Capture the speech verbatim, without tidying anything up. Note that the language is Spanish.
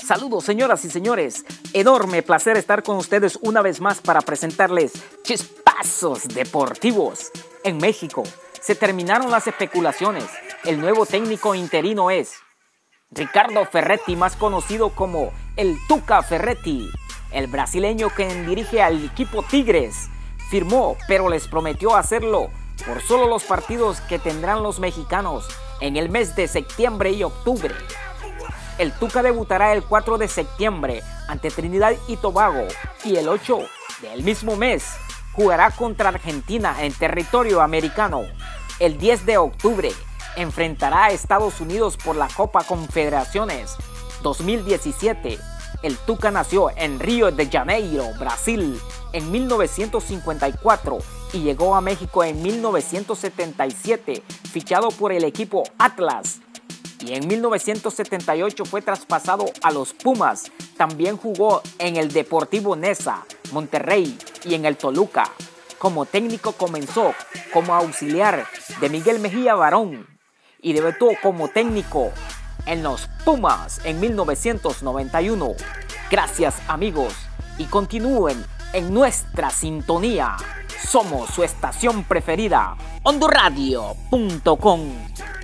Saludos, señoras y señores. Enorme placer estar con ustedes una vez más para presentarles chispazos deportivos. En México se terminaron las especulaciones. El nuevo técnico interino es Ricardo Ferretti, más conocido como el Tuca Ferretti. El brasileño que dirige al equipo Tigres firmó, pero les prometió hacerlo por solo los partidos que tendrán los mexicanos en el mes de septiembre y octubre. El Tuca debutará el cuatro de septiembre ante Trinidad y Tobago y el ocho del mismo mes jugará contra Argentina en territorio americano. El diez de octubre enfrentará a Estados Unidos por la Copa Confederaciones dos mil diecisiete. El Tuca nació en Río de Janeiro, Brasil, en mil novecientos cincuenta y cuatro y llegó a México en mil novecientos setenta y siete, fichado por el equipo Atlas. Y en mil novecientos setenta y ocho fue traspasado a los Pumas. También jugó en el Deportivo Neza, Monterrey y en el Toluca. Como técnico comenzó como auxiliar de Miguel Mejía Barón y debutó como técnico en los Pumas en mil novecientos noventa y uno. Gracias, amigos, y continúen en nuestra sintonía. Somos su estación preferida, Hondoradio punto com.